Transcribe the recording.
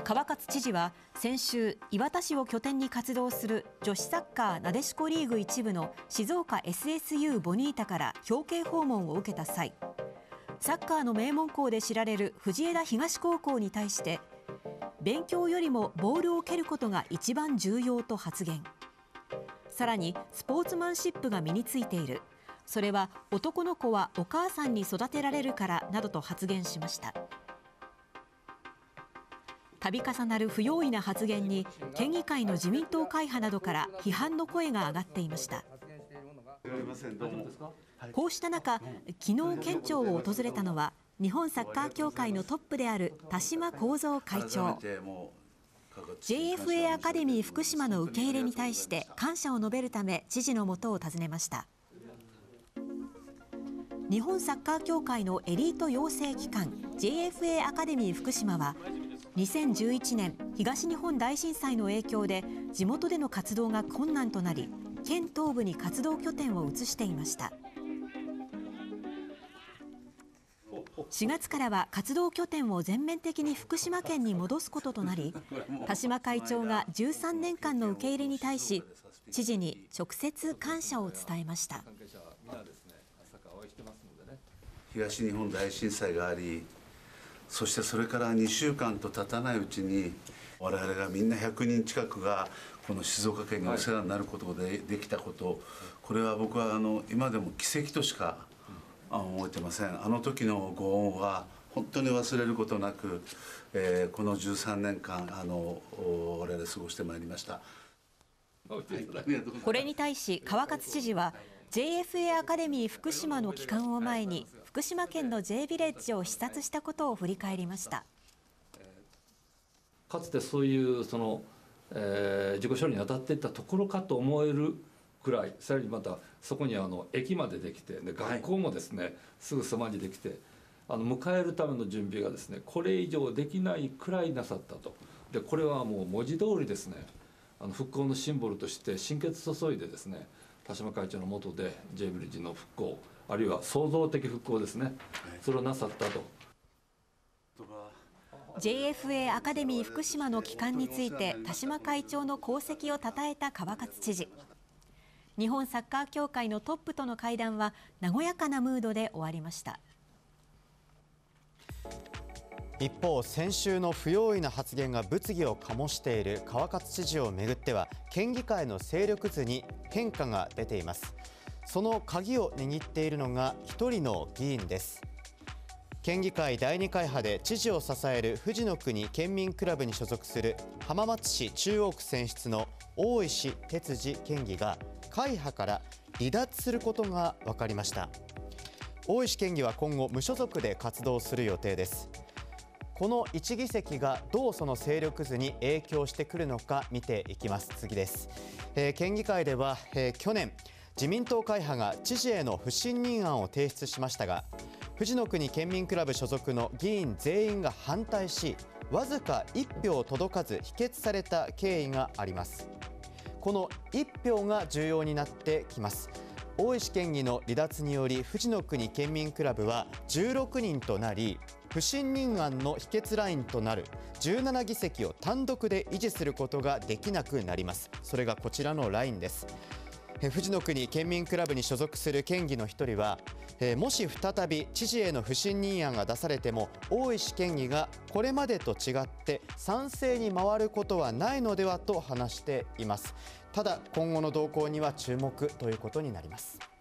川勝知事は先週、磐田市を拠点に活動する女子サッカーなでしこリーグ1部の静岡 SSU ボニータから表敬訪問を受けた際、サッカーの名門校で知られる藤枝東高校に対して、勉強よりもボールを蹴ることが一番重要と発言。さらにスポーツマンシップが身についている、それは男の子はお母さんに育てられるからなどと発言しました。度重なる不用意な発言に県議会の自民党会派などから批判の声が上がっていました。こうした中、昨日県庁を訪れたのは日本サッカー協会のトップである田島幸三会長。JFA アカデミー福島の受け入れに対して感謝を述べるため知事の元を訪ねました。日本サッカー協会のエリート養成機関 JFA アカデミー福島は2011年東日本大震災の影響で地元での活動が困難となり、県東部に活動拠点を移していました。4月からは活動拠点を全面的に福島県に戻すこととなり、田島会長が13年間の受け入れに対し知事に直接感謝を伝えました。 東日本大震災があり、そしてそれから2週間と経たないうちに我々がみんな100人近くがこの静岡県にお世話になることでできたこと、これは僕は今でも奇跡としか思えてません。あの時のご恩は本当に忘れることなく、この13年間我々過ごしてまいりました。 これに対し川勝知事は JFA アカデミー福島の帰還を前に福島県の J ビレッジを視察したことを振り返りました。 かつてそういう自己処理に当たっていったところかと思えるくらい、さらにまたそこに駅までできて、で学校もですね、すぐそばにできて、迎えるための準備がですね、これ以上できないくらいなさったと。でこれはもう文字通りですね、復興のシンボルとして心血注いでですね、田島会長の下で J ビレッジの復興、あるいは創造的復興ですね、それをなさったと。 JFA アカデミー福島の帰還について田島会長の功績をたたえた川勝知事。日本サッカー協会のトップとの会談は和やかなムードで終わりました。 一方、先週の不用意な発言が物議を醸している川勝知事をめぐっては県議会の勢力図に変化が出ています。その鍵を握っているのが一人の議員です。県議会第2会派で知事を支える藤野国県民クラブに所属する浜松市中央区選出の大石哲司県議が会派から離脱することが分かりました。大石県議は今後無所属で活動する予定です。この1議席がどうその勢力図に影響してくるのか見ていきます。次です。県議会では、去年自民党会派が知事への不信任案を提出しましたが、藤野国県民クラブ所属の議員全員が反対し、わずか1票届かず否決された経緯があります。この1票が重要になってきます。大石県議の離脱により藤野国県民クラブは16人となり、不信任案の否決ラインとなる17議席を単独で維持することができなくなります。それがこちらのラインです。藤野国県民クラブに所属する県議の一人は、もし再び知事への不信任案が出されても大石県議がこれまでと違って賛成に回ることはないのではと話しています。ただ今後の動向には注目ということになります。